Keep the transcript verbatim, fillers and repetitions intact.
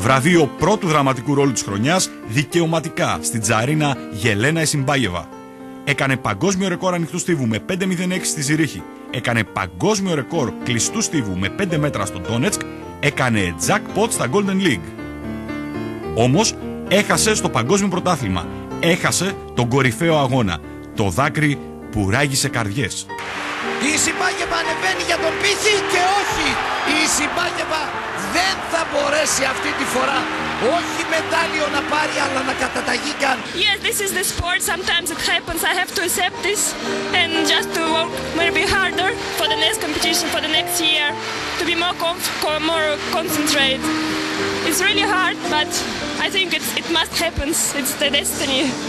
Βραβείο πρώτου δραματικού ρόλου της χρονιάς δικαιωματικά στην Τζαρίνα Γελένα Ισιμπάγεβα. Έκανε παγκόσμιο ρεκόρ ανοιχτού στίβου με πέντε μηδέν έξι στη Ζηρίχη. Έκανε παγκόσμιο ρεκόρ κλειστού στίβου με πέντε μέτρα στο Ντόνετσκ. Έκανε jackpot στα Golden League. Όμως έχασε στο παγκόσμιο πρωτάθλημα. Έχασε τον κορυφαίο αγώνα. Το δάκρυ που ράγισε καρδιές. Η Ισιμπάγεβα ανεβαίνει για τον πύχη και όχι. Η Ισιμπάγεβα δεν θα μπορέσει αυτή τη φορά όχι μετάλλιο να πάρει, αλλά να καταταγεί καν. Yes, this is the sport. Sometimes it happens. I have to accept this and just to work maybe harder for the next competition, for the next year, to be more conf more concentrated. It's really hard, but I think it's, it must happen. It's the destiny.